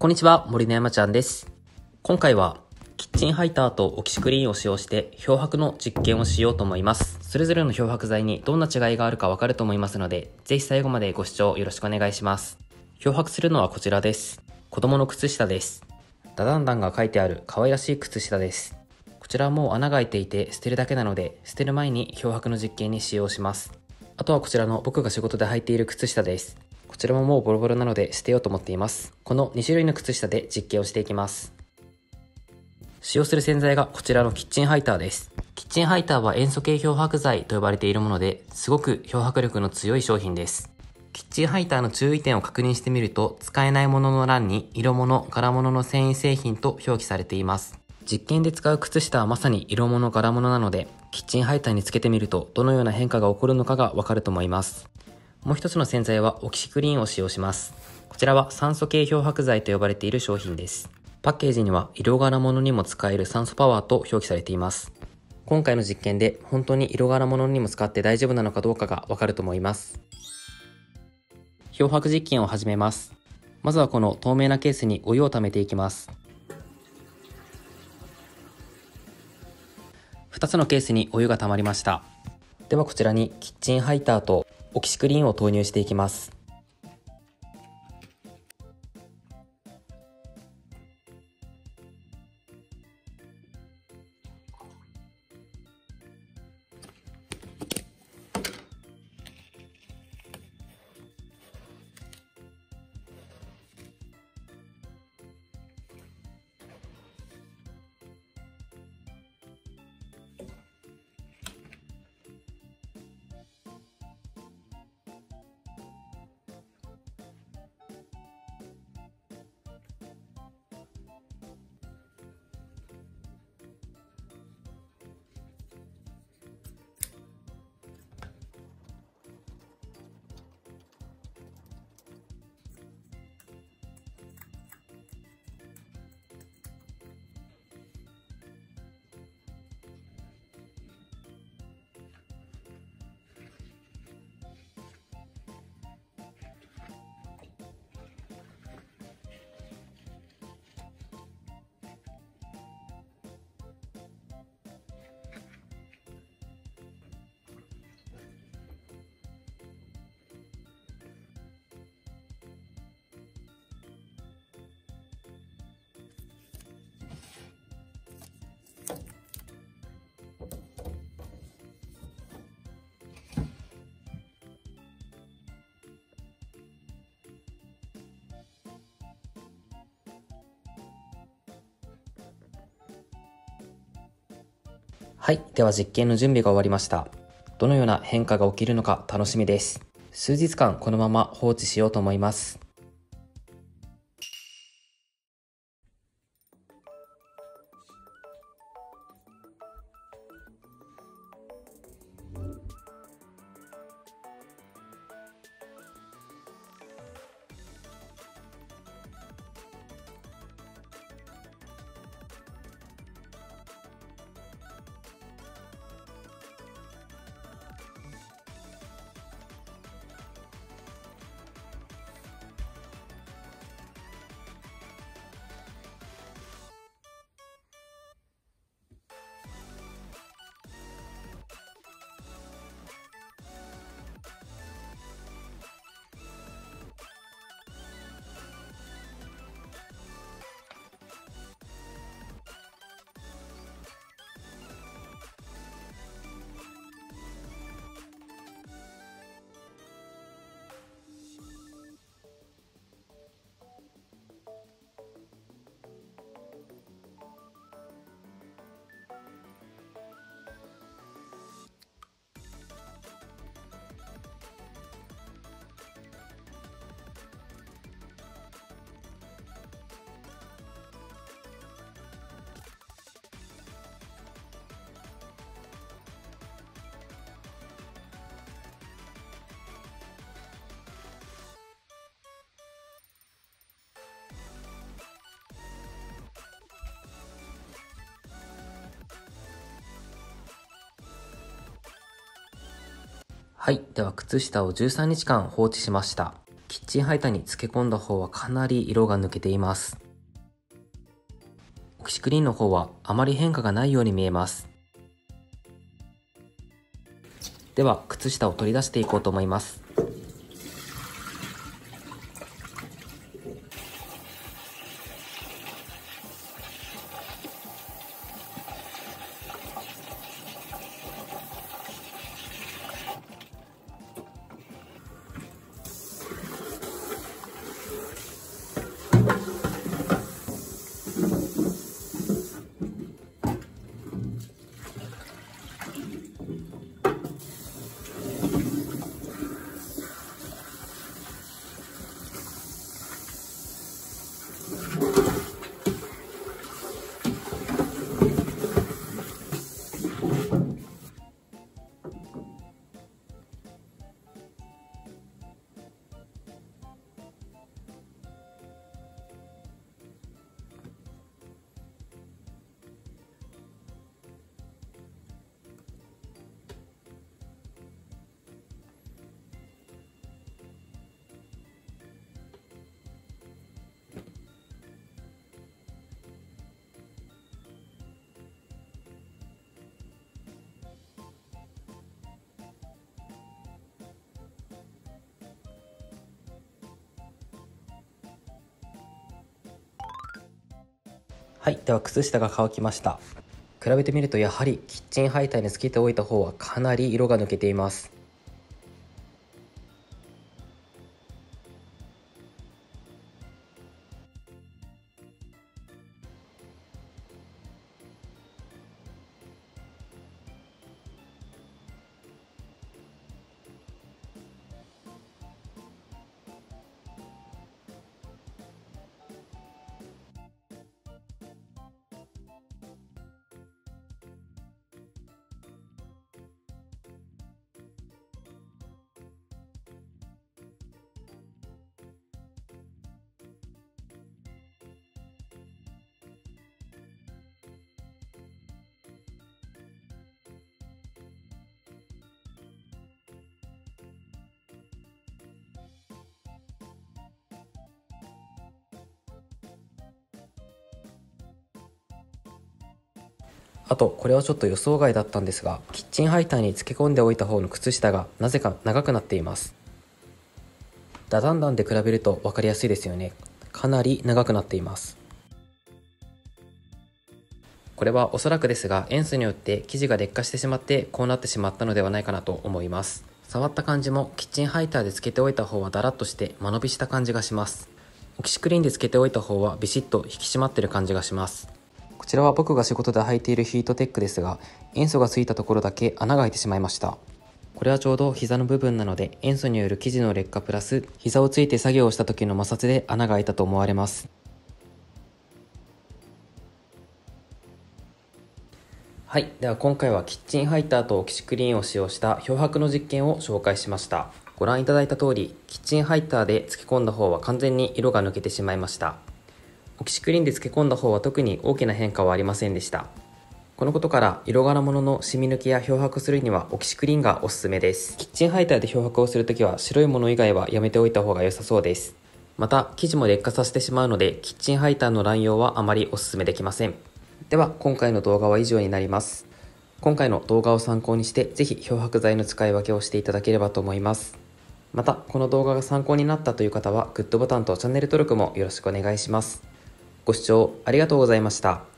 こんにちは、森の山ちゃんです。今回はキッチンハイターとオキシクリーンを使用して漂白の実験をしようと思います。それぞれの漂白剤にどんな違いがあるかわかると思いますので、ぜひ最後までご視聴よろしくお願いします。漂白するのはこちらです。子供の靴下です。ダダンダンが書いてある可愛らしい靴下です。こちらはもう穴が開いていて捨てるだけなので、捨てる前に漂白の実験に使用します。あとはこちらの僕が仕事で履いている靴下です。こちらももうボロボロなので捨てようと思っています。この2種類の靴下で実験をしていきます。使用する洗剤がこちらのキッチンハイターです。キッチンハイターは塩素系漂白剤と呼ばれているもので、すごく漂白力の強い商品です。キッチンハイターの注意点を確認してみると、使えないものの欄に色物、柄物の繊維製品と表記されています。実験で使う靴下はまさに色物、柄物なので、キッチンハイターにつけてみるとどのような変化が起こるのかがわかると思います。もう一つの洗剤はオキシクリーンを使用します。こちらは酸素系漂白剤と呼ばれている商品です。パッケージには色柄物にも使える酸素パワーと表記されています。今回の実験で本当に色柄物にも使って大丈夫なのかどうかがわかると思います。漂白実験を始めます。まずはこの透明なケースにお湯を溜めていきます。2つのケースにお湯が溜まりました。ではこちらにキッチンハイターとオキシクリーンを投入していきます。はい、では実験の準備が終わりました。どのような変化が起きるのか楽しみです。数日間このまま放置しようと思います。はい、では靴下を13日間放置しました。キッッチンハイターに漬け込んだ方はかなり色が抜けています。オキシクリーンの方はあまり変化がないように見えます。では靴下を取り出していこうと思います。はい、では靴下が乾きました。比べてみるとやはりキッチンハイターにつけておいた方はかなり色が抜けています。あとこれはちょっと予想外だったんですが、キッチンハイターに漬け込んでおいた方の靴下がなぜか長くなっています。ダダンダンで比べると分かりやすいですよね。かなり長くなっています。これはおそらくですが、塩素によって生地が劣化してしまってこうなってしまったのではないかなと思います。触った感じもキッチンハイターで漬けておいた方はダラッとして間延びした感じがします。オキシクリーンで漬けておいた方はビシッと引き締まってる感じがします。こちらは僕が仕事で履いているヒートテックですが、塩素がついたところだけ穴が開いてしまいました。これはちょうど膝の部分なので、塩素による生地の劣化プラス膝をついて作業をした時の摩擦で穴が開いたと思われます。はい、では今回はキッチンハイターとオキシクリーンを使用した漂白の実験を紹介しました。ご覧いただいた通り、キッチンハイターで漬け込んだ方は完全に色が抜けてしまいました。オキシクリーンで漬け込んだ方は特に大きな変化はありませんでした。このことから色柄物の染み抜きや漂白するにはオキシクリーンがおすすめです。キッチンハイターで漂白をするときは白いもの以外はやめておいた方が良さそうです。また生地も劣化させてしまうので、キッチンハイターの乱用はあまりおすすめできません。では今回の動画は以上になります。今回の動画を参考にしてぜひ漂白剤の使い分けをしていただければと思います。またこの動画が参考になったという方はグッドボタンとチャンネル登録もよろしくお願いします。ご視聴ありがとうございました。